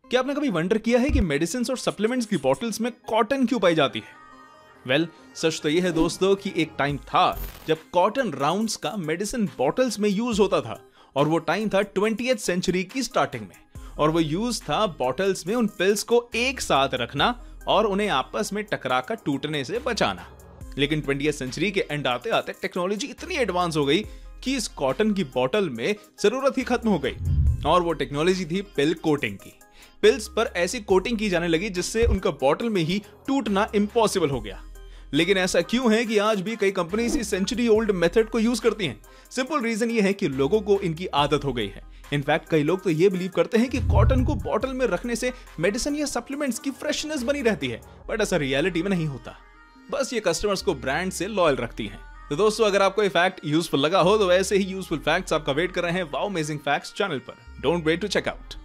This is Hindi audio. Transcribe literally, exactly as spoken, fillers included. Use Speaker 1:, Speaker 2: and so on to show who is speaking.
Speaker 1: क्या आपने कभी वंडर किया है कि मेडिसिन और सप्लीमेंट्स की बॉटल्स में कॉटन क्यों पाई जाती है? वेल well, सच तो यह है दोस्तों कि एक टाइम था जब कॉटन राउंड्स का मेडिसिन बॉटल्स में यूज होता था, और वो टाइम था ट्वेंटिएथ सेंचुरी की स्टार्टिंग में। और वो यूज था बॉटल्स में उन पिल्स को एक साथ रखना और उन्हें आपस में टकरा कर टूटने से बचाना। लेकिन ट्वेंटिएथ सेंचुरी के एंड आते आते टेक्नोलॉजी इतनी एडवांस हो गई कि इस कॉटन की बॉटल में जरूरत ही खत्म हो गई, और वो टेक्नोलॉजी थी पिल कोटिंग की। पिल्स पर ऐसी कोटिंग की जाने लगी जिससे उनका बॉटल में ही टूटना इम्पॉसिबल हो गया। लेकिन ऐसा क्यों है कि आज भी कई कंपनीज इस सेंचुरी ओल्ड मेथड को यूज करती हैं? सिंपल रीजन ये है कि लोगों को इनकी आदत हो गई है। इनफैक्ट कई लोग तो ये बिलीव करते हैं कि कॉटन को बॉटल में रखने से मेडिसिन या सप्लीमेंट्स की फ्रेशनेस बनी रहती है, बट ऐसा रियलिटी में नहीं होता। बस ये कस्टमर्स को ब्रांड से लॉयल रखती हैं। तो दोस्तों, अगर आपको ये फैक्ट यूजफुल लगा हो तो ऐसे ही यूजफुल फैक्ट्स आपका वेट कर रहे हैं वाओ अमेजिंग फैक्ट्स चैनल पर। Don't wait to check out.